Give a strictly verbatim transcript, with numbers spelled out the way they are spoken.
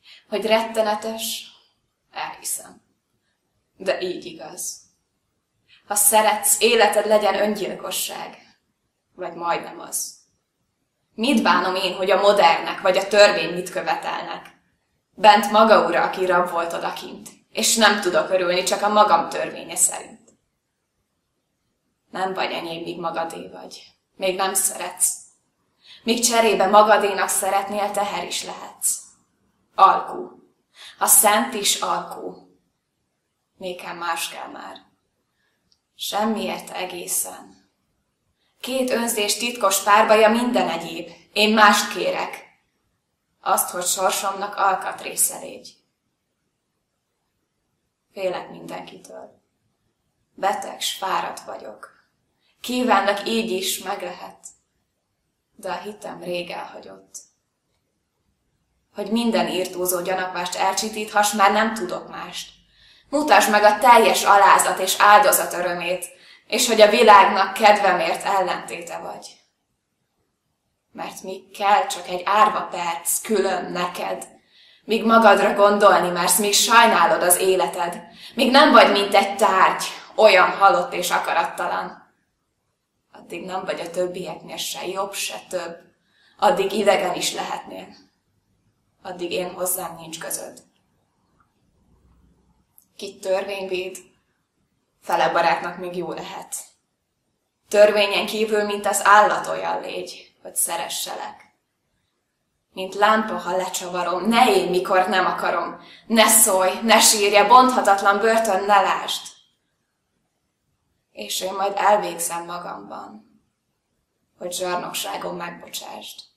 Hogy rettenetes, elhiszem. De így igaz. Ha szeretsz, életed legyen öngyilkosság. Vagy majdnem az. Mit bánom én, hogy a modernek vagy a törvény mit követelnek? Bent maga ura, aki rab volt odakint, és nem tudok örülni, csak a magam törvénye szerint. Nem vagy enyém, míg magadé vagy. Még nem szeretsz. Míg cserébe magadénak szeretnél, teher is lehetsz. Alkú. A szent is alkú. Nékem más kell már. Semmiért egészen. Két önzés titkos párbaja minden egyéb. Én mást kérek. Azt, hogy sorsomnak alkatrésze légy. Félek mindenkitől. Beteg s fáradt vagyok. Kívánlak így is, meg lehet. De a hitem rég elhagyott. Hogy minden írtózó gyanakvást elcsitíthas, már nem tudok mást. Mutasd meg a teljes alázat és áldozat örömét, és hogy a világnak kedvemért ellentéte vagy. Mert míg kell csak egy árva perc külön neked, míg magadra gondolni mersz, míg sajnálod az életed, míg nem vagy, mint egy tárgy, olyan halott és akarattalan, addig nem vagy a többieknél se jobb, se több, addig idegen is lehetnél, addig én hozzám nincs közöd. Kit törvény véd, fele barátnak még jó lehet. Törvényen kívül, mint az állat olyan légy, hogy szeresselek. Mint lámpa, ha lecsavarom, ne élj, mikor nem akarom, ne szólj, ne sírja, bonthatatlan börtön, ne lásd. És én majd elvégzem magamban, hogy zsarnokságom megbocsásd.